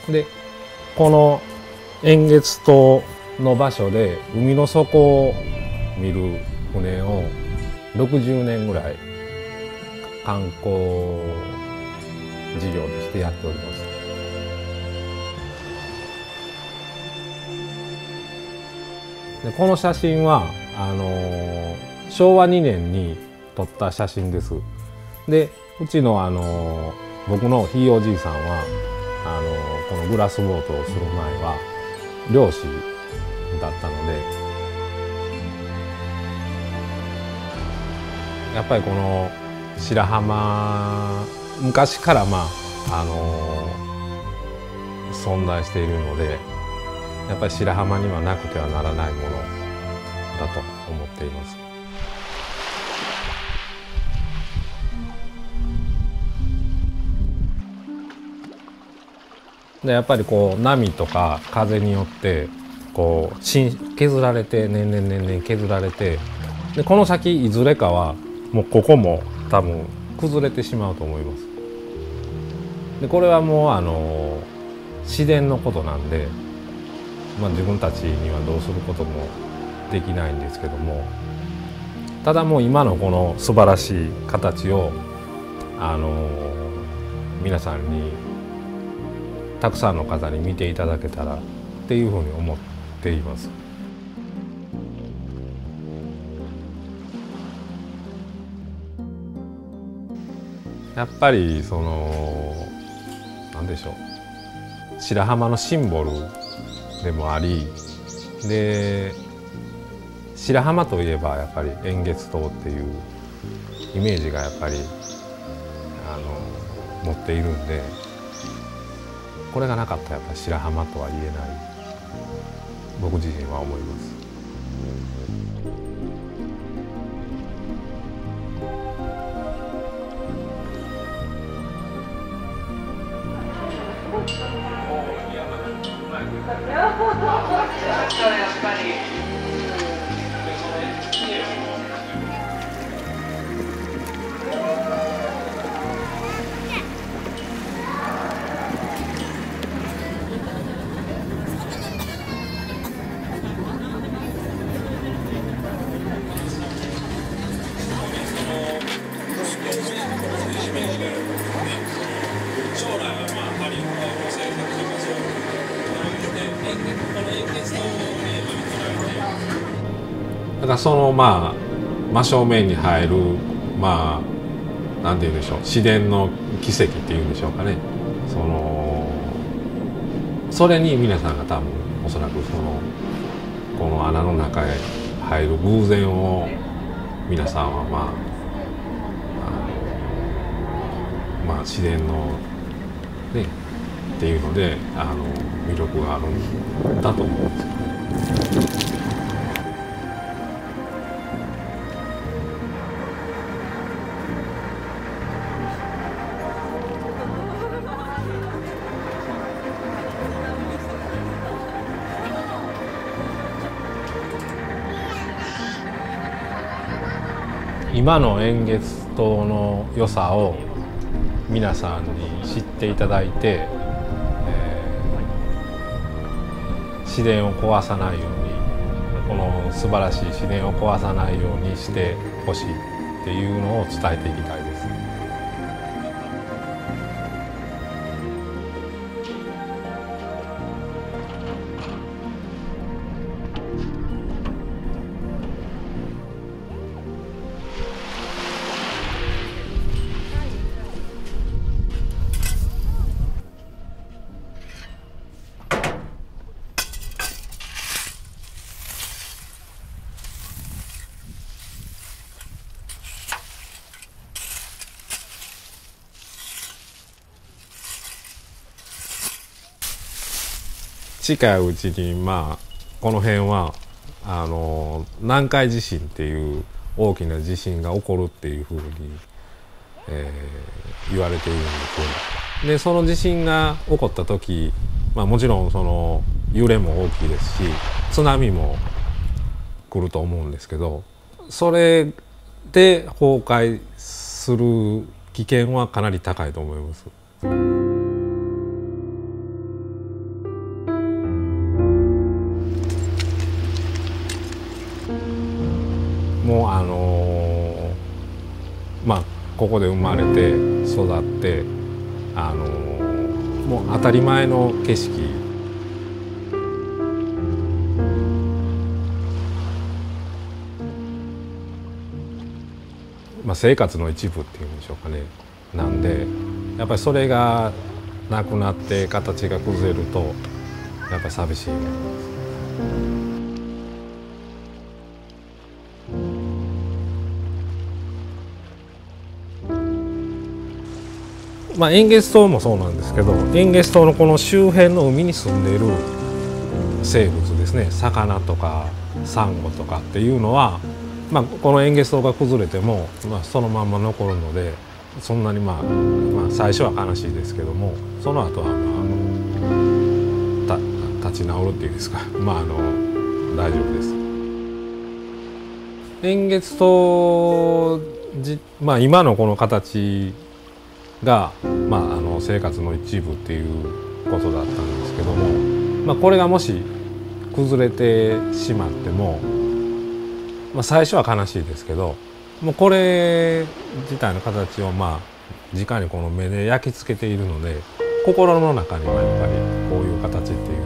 でこの円月島の場所で海の底を見る船を60年ぐらい観光事業としてやっております。でこの写真は昭和2年に撮った写真です。でうちの僕のひいおじいさんはこのグラスボートをする前は漁師だったので、やっぱりこの白浜昔から存在しているので、やっぱり白浜にはなくてはならないものだと思っています。でやっぱりこう波とか風によってこう削られて年々削られて、でこの先いずれかはもうここも多分崩れてしまうと思います。でこれはもう自然のことなんで、自分たちにはどうすることもできないんですけども、ただもう今のこの素晴らしい形を皆さんにたくさんの方に見ていただけたらっていうふうに思っています。やっぱり何でしょう、白浜のシンボルでもあり、で白浜といえばやっぱり円月島っていうイメージがやっぱり持っているんで、これがなかったらやっぱり白浜とは言えない、僕自身は思います。だから真正面に入るなんて言うんでしょう、自然の奇跡っていうんでしょうかね。それに皆さんが多分おそらくこの穴の中へ入る偶然を皆さんは自然のねっていうので魅力があるんだと思うんですよ。今の円月島の良さを皆さんに知っていただいて、自然を壊さないように、この素晴らしい自然を壊さないようにしてほしいっていうのを伝えていきたいです。近いうちにこの辺は南海地震っていう大きな地震が起こるっていうふうに、言われているんです。でその地震が起こった時、もちろん揺れも大きいですし津波も来ると思うんですけど、それで崩壊する危険はかなり高いと思います。 ここで生まれて育って、もう当たり前の景色、生活の一部っていうんでしょうかね。なんでやっぱりそれがなくなって形が崩れるとやっぱり寂しいものです。円月島もそうなんですけど、円月島のこの周辺の海に住んでいる生物ですね、魚とかサンゴとかっていうのは、この円月島が崩れても、そのまま残るので、そんなに最初は悲しいですけども、その後は立ち直るっていうんですか、大丈夫です。円月島今のこの形が、生活の一部っていうことだったんですけども、これがもし崩れてしまっても、最初は悲しいですけど、もうこれ自体の形を直にこの目で焼き付けているので、心の中にはやっぱりこういう形っていう